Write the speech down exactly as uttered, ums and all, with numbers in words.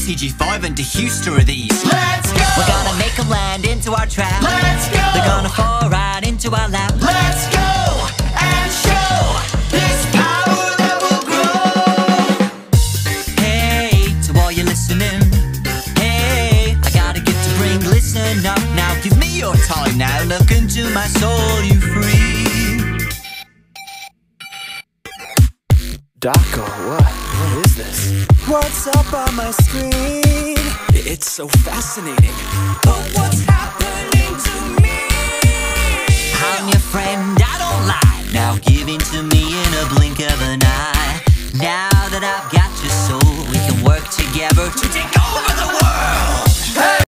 C G five and dehuster of these. Let's go! We're gonna make them land into our trap. Let's go! They're gonna fall right into our lap. Let's go and show this power that will grow. Hey, to all you listening. Hey, I gotta get to bring listen up now. Give me your time now. Look into my soul, you free. Dawko, what? What is this? What's up on my screen? It's so fascinating. But what's